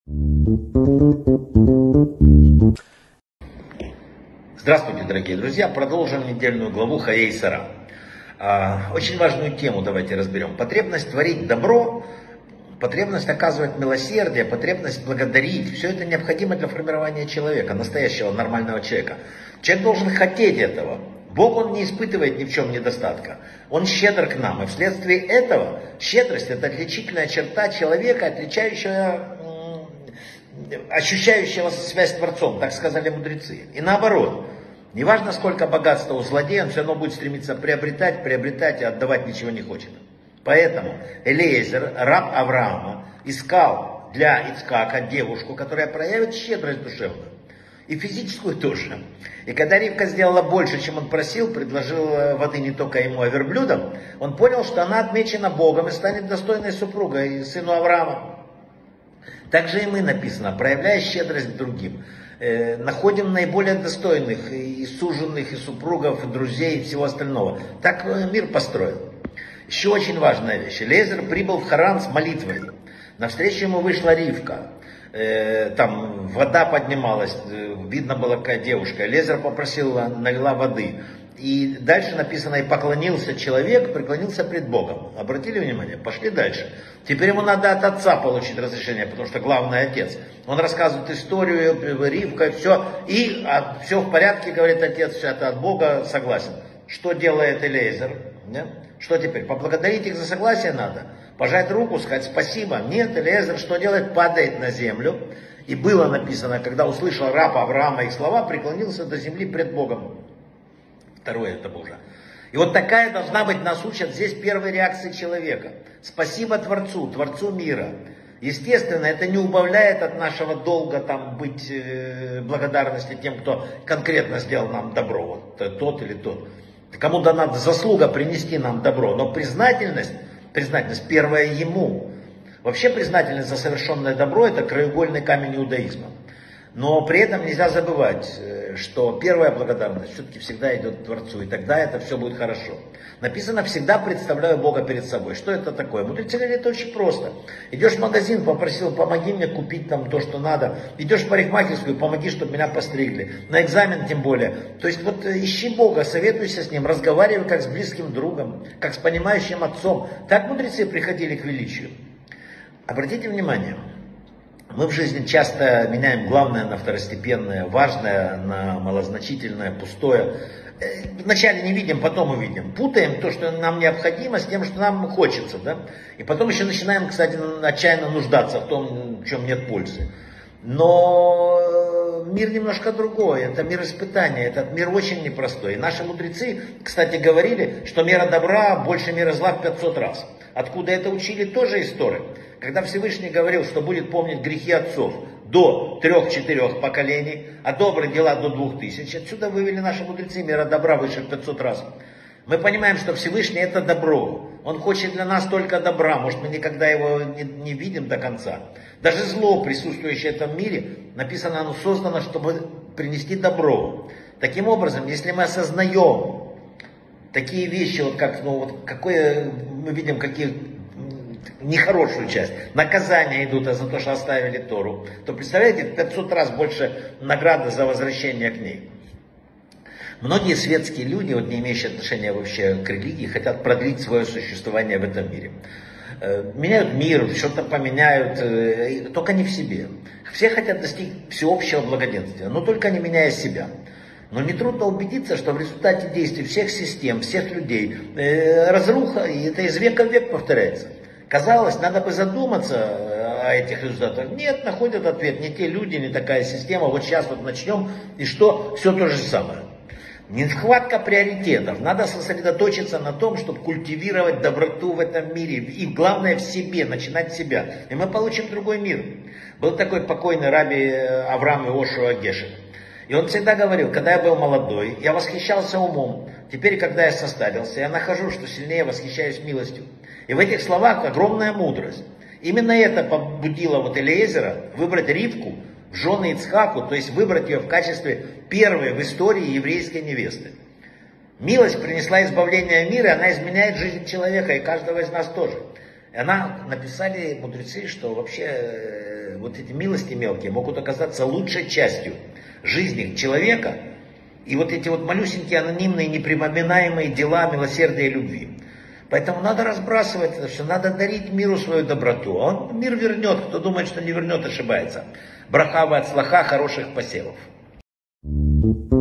Здравствуйте, дорогие друзья! Продолжим недельную главу Хаей Сара. Очень важную тему давайте разберем. Потребность творить добро, потребность оказывать милосердие, потребность благодарить. Все это необходимо для формирования человека, настоящего нормального человека. Человек должен хотеть этого. Бог, Он не испытывает ни в чем недостатка. Он щедр к нам. И вследствие этого щедрость — это отличительная черта человека, ощущающего связь с Творцом, так сказали мудрецы. И наоборот, неважно сколько богатства у злодея, он все равно будет стремиться приобретать и отдавать ничего не хочет. Поэтому Элиезер, раб Авраама, искал для Ицхака девушку, которая проявит щедрость душевную. И физическую тоже. И когда Ривка сделала больше, чем он просил, предложила воды не только ему, а верблюдам, он понял, что она отмечена Богом и станет достойной супругой сыну Авраама. Также и мы, написано, проявляя щедрость к другим, находим наиболее достойных и суженных, и супругов, и друзей, и всего остального. Так мир построен. Еще очень важная вещь. Элиезер прибыл в Харан с молитвой. Навстречу ему вышла Ривка. Там вода поднималась, видно была какая девушка. Элиезер попросил, налила воды. И дальше написано, и поклонился человек, преклонился пред Богом. Обратили внимание? Пошли дальше. Теперь ему надо от отца получить разрешение, потому что главный отец. Он рассказывает историю, Ривка, все. И все в порядке, говорит отец, все это от Бога, согласен. Что делает Элиезер? Что теперь? Поблагодарить их за согласие надо? Пожать руку, сказать спасибо? Нет, Элиезер что делает? Падает на землю. И было написано, когда услышал раб Авраама их слова, преклонился до земли пред Богом. Второе это Боже. И вот такая должна быть, нас учат здесь первой реакции человека. Спасибо Творцу, Творцу мира. Естественно, это не убавляет от нашего долга быть благодарности тем, кто конкретно сделал нам добро. Вот тот или тот. Кому дана заслуга принести нам добро. Но признательность первая ему. Вообще признательность за совершенное добро — это краеугольный камень иудаизма. Но при этом нельзя забывать, что первая благодарность все-таки всегда идет к Творцу, и тогда это все будет хорошо. Написано, всегда представляю Бога перед собой. Что это такое? Мудрецы говорят, это очень просто. Идешь в магазин, попросил, помоги мне купить там то, что надо. Идешь в парикмахерскую, помоги, чтобы меня постригли. На экзамен тем более. То есть вот ищи Бога, советуйся с Ним, разговаривай как с близким другом, как с понимающим отцом. Так мудрецы приходили к величию. Обратите внимание. Мы в жизни часто меняем главное на второстепенное, важное на малозначительное, пустое. Вначале не видим, потом увидим. Путаем то, что нам необходимо, с тем, что нам хочется. Да? И потом еще начинаем, кстати, отчаянно нуждаться в том, в чем нет пользы. Но мир немножко другой, это мир испытания, этот мир очень непростой. И наши мудрецы, кстати, говорили, что мера добра больше меры зла в 500 раз. Откуда это учили, тоже история. Когда Всевышний говорил, что будет помнить грехи отцов до 3-4 поколений, а добрые дела до 2000, отсюда вывели наши мудрецы мера добра выше в 500 раз. Мы понимаем, что Всевышний — это добро. Он хочет для нас только добра. Может, мы никогда его не видим до конца. Даже зло, присутствующее в этом мире, написано, оно создано, чтобы принести добро. Таким образом, если мы осознаем такие вещи, вот как, какое мы видим, какие нехорошую часть, наказания идут за то, что оставили Тору, то представляете, в 500 раз больше награды за возвращение к ней. Многие светские люди, не имеющие отношения вообще к религии, хотят продлить свое существование в этом мире. Меняют мир, что-то поменяют, только не в себе. Все хотят достичь всеобщего благоденствия, но только не меняя себя. Но нетрудно убедиться, что в результате действий всех систем, всех людей, разруха, и это из века в век повторяется. Казалось, надо бы задуматься о этих результатах. Нет, находят ответ, не те люди, не такая система, вот сейчас начнем, и что, все то же самое. Нехватка приоритетов. Надо сосредоточиться на том, чтобы культивировать доброту в этом мире. И главное в себе, начинать с себя. И мы получим другой мир. Был такой покойный раби Авраам Иошуа Гешель. И он всегда говорил, когда я был молодой, я восхищался умом. Теперь, когда я состарился, я нахожу, что сильнее восхищаюсь милостью. И в этих словах огромная мудрость. Именно это побудило Элиезера выбрать Ривку в жены Ицхаку, то есть выбрать ее в качестве первой в истории еврейской невесты. Милость принесла избавление мира, она изменяет жизнь человека и каждого из нас тоже. И написали мудрецы, что вообще вот эти милости мелкие могут оказаться лучшей частью жизни человека. И вот эти вот малюсенькие, анонимные, неприпоминаемые дела милосердия и любви. Поэтому надо разбрасывать это все, надо дарить миру свою доброту. Он мир вернет, кто думает, что не вернет, ошибается. Браха ва ацлаха, хороших посевов.